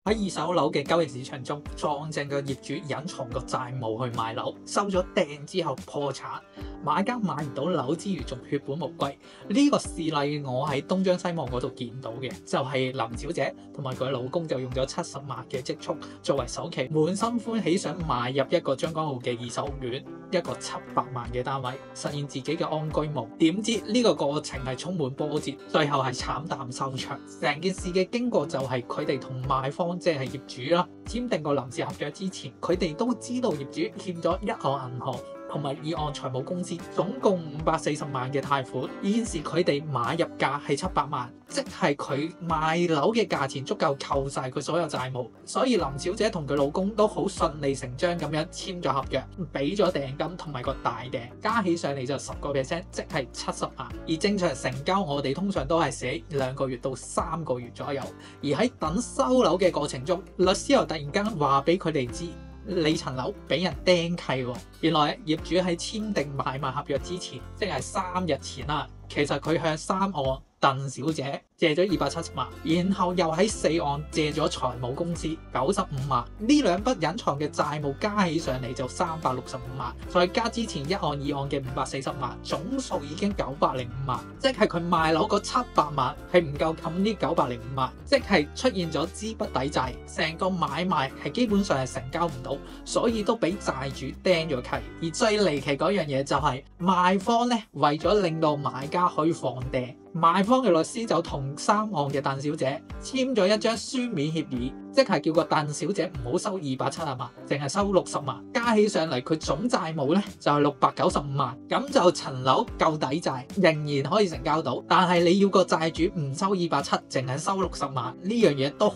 喺二手樓嘅交易市場中，撞正個業主隱藏個債務去賣樓，收咗訂之後破產，買家買唔到樓之餘仲血本無歸。呢個事例我喺東張西望嗰度見到嘅，就係林小姐同埋佢老公就用咗70萬嘅積蓄作為首期，滿心歡喜想買入一個將軍澳嘅二手屋苑，一個700萬嘅單位，實現自己嘅安居夢。點知呢個過程係充滿波折，最後係慘淡收場。成件事嘅經過就係佢哋同賣方即係業主啦，簽訂個臨時合約之前，佢哋都知道業主欠咗一項銀行同埋2項財務公司總共540萬嘅貸款，現時佢哋買入價係700萬，即係佢賣樓嘅價錢足夠扣晒佢所有債務，所以林小姐同佢老公都好順理成章咁樣簽咗合約，俾咗訂金同埋個大訂，加起上嚟就10%，即係70萬。而正常成交我哋通常都係寫2個月到3個月左右，而喺等收樓嘅過程中，律師又突然間話俾佢哋知，你層樓俾人釘契喎。原來業主喺簽訂買賣合約之前，即係3日前啦，其實佢向3案鄧小姐借咗270萬，然後又喺4案借咗財務公司95萬，呢兩筆隱藏嘅債務加起上嚟就365萬，再加之前1案2案嘅540萬，總數已經905萬，即係佢賣樓嗰700萬係唔夠冚呢905萬，即係出現咗資不抵債，成個買賣係基本上係成交唔到，所以都俾債主釘咗契。而最離奇嗰樣嘢就係賣方咧，為咗令到買家可以放訂，賣方嘅律師就同3案嘅鄧小姐簽咗一張書面協議，即係叫個鄧小姐唔好收270萬，淨係收60萬，加起上嚟佢總債務咧就係695萬，咁就層樓夠抵債，仍然可以成交到。但係你要個債主唔收270，淨係收60萬，呢樣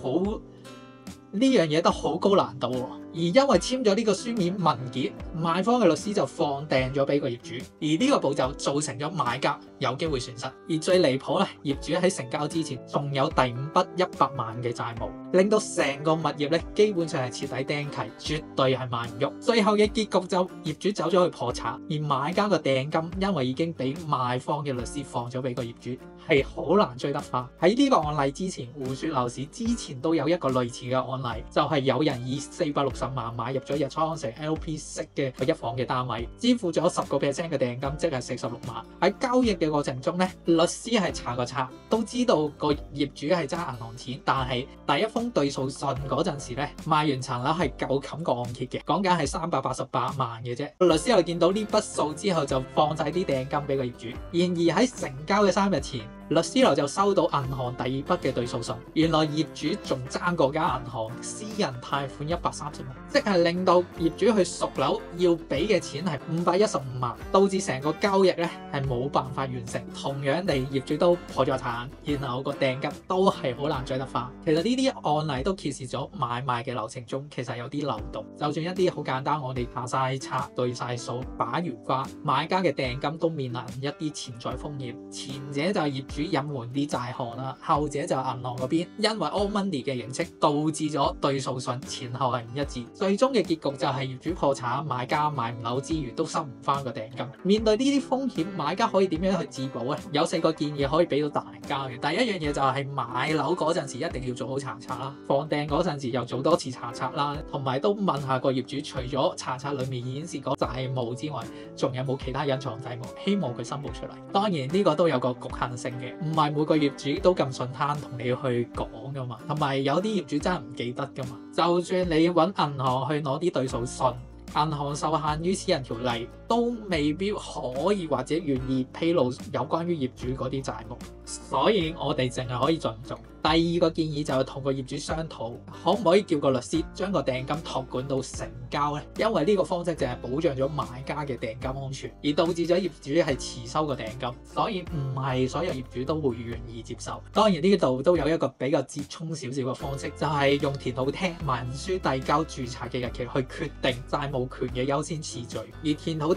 嘢都好高難度喎。而因為簽咗呢個書面文件，賣方嘅律師就放訂咗俾個業主，而呢個步驟造成咗買家有機會損失。而最離譜咧，業主喺成交之前仲有第5筆100萬嘅債務，令到成個物業咧基本上係徹底釘契，絕對係賣唔喐。最後嘅結局就業主走咗去破產，而買家嘅訂金因為已經俾賣方嘅律師放咗俾個業主，係好難追得翻。喺呢個案例之前，胡說樓市之前都有一個類似嘅案例，就係有人以460萬買入咗日出康城 LP 式嘅1房嘅單位，支付咗10%嘅訂金，即係46萬。喺交易嘅過程中咧，律師係查個冊，都知道個業主係揸銀行錢，但係第一封對訴信嗰陣時咧，賣完層樓係夠冚個按揭嘅，講緊係388萬嘅啫。律師又見到呢筆數之後，就放晒啲訂金俾個業主。然而喺成交嘅3日前，律師樓就收到銀行第2筆嘅對訴信，原來業主仲爭過間銀行私人貸款130萬，即係令到業主去贖樓要俾嘅錢係515萬，導致成個交易咧係冇辦法完成。同樣地，業主都破咗產，然後個訂金都係好難追得翻。其實呢啲案例都揭示咗買賣嘅流程中其實有啲漏洞，就算一啲好簡單，我哋查晒冊、對晒數、把完關，買家嘅訂金都面臨一啲潛在風險。前者就係業主隱瞞啲債項啦，後者就係銀行嗰邊因為 all money 嘅形式導致咗對訴信前後係唔一致，最終嘅結局就係業主破產，買家買唔樓之餘都收唔翻個訂金。面對呢啲風險，買家可以點樣去自保咧？有4個建議可以俾到大家嘅。第一樣嘢就係買樓嗰陣時一定要做好查冊啦，放訂嗰陣時又做多次查冊啦，同埋都問下個業主，除咗查冊裡面顯示嗰債務之外，仲有冇其他隱藏債務，希望佢申報出嚟。當然呢個都有個局限性嘅，唔係每個業主都咁順攤同你去講噶嘛，同埋有啲業主真係唔記得噶嘛。就算你揾銀行去攞啲對訴信，銀行受限於私人條例，都未必可以或者願意披露有關於業主嗰啲債務，所以我哋淨係可以盡做。第2個建議就係同個業主商討，可唔可以叫個律師將個訂金託管到成交呢？因為呢個方式就係保障咗買家嘅訂金安全，而導致咗業主係遲收個訂金，所以唔係所有業主都會願意接受。當然呢度都有一個比較折衷少少嘅方式，就係用田土廳文書遞交註冊嘅日期去決定債務權嘅優先次序。而田土廳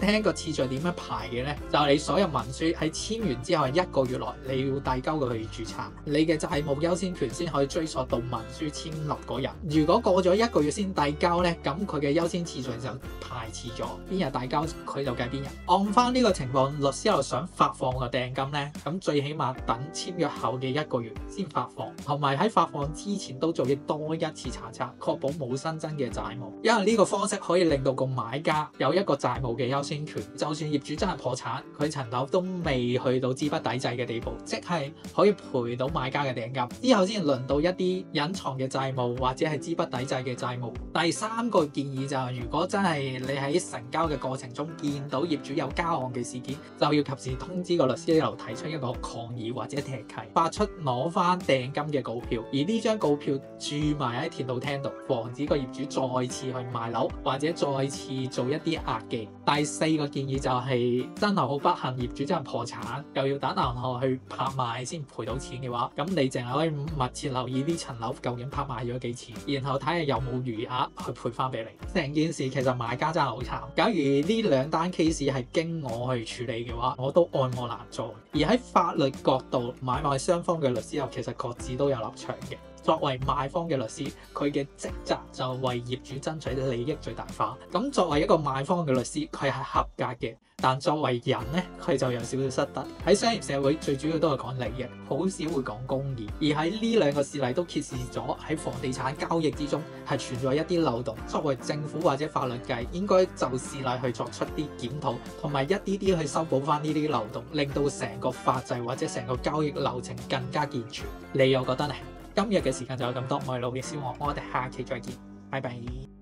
聽個次序點樣排嘅呢？就係你所有文書喺簽完之後1個月內你要遞交佢去註冊，你嘅債務優先權先可以追溯到文書簽立嗰日。如果過咗1個月先遞交呢，咁佢嘅優先次序就排遲咗，邊日遞交佢就計邊日。按翻呢個情況，律師又想發放個訂金呢，咁最起碼等簽約後嘅1個月先發放，同埋喺發放之前都做多一次查冊，確保冇新增嘅債務。因為呢個方式可以令到個買家有一個債務嘅優先權，就算業主真係破產，佢層樓都未去到資不抵債嘅地步，即係可以賠到買家嘅訂金，之後先輪到一啲隱藏嘅債務或者係資不抵債嘅債務。第三個建議就係，如果真係你喺成交嘅過程中見到業主有交案嘅事件，就要及時通知個律師樓提出一個抗議或者踢契，發出攞翻訂金嘅告票，而呢張告票註埋喺田度廳度，防止個業主再次去賣樓或者再次做一啲壓記。第四個建議就係，真係好不幸業主真係破產，又要等銀行去拍賣先賠到錢嘅話，咁你淨係可以密切留意呢層樓究竟拍賣咗幾錢，然後睇下有冇餘額去賠翻俾你。成件事其實買家真係好慘。假如呢兩單 case 係經我去處理嘅話，我都愛莫難助。而喺法律角度，買賣雙方嘅律師樓其實各自都有立場嘅。作為賣方嘅律師，佢嘅職責就為業主爭取利益最大化。咁作為一個賣方嘅律師，佢係合格嘅，但作為人呢，佢就有少少失德。喺商業社會，最主要都係講利益，好少會講公義。而喺呢兩個事例都揭示咗喺房地產交易之中係存在一啲漏洞。作為政府或者法律界，應該就事例去作出啲檢討，同埋一啲啲去修補翻呢啲漏洞，令到成個法制或者成個交易流程更加健全。你又覺得呢？今日嘅時間就有咁多，我係老嘅小王，我哋下期再見，拜拜。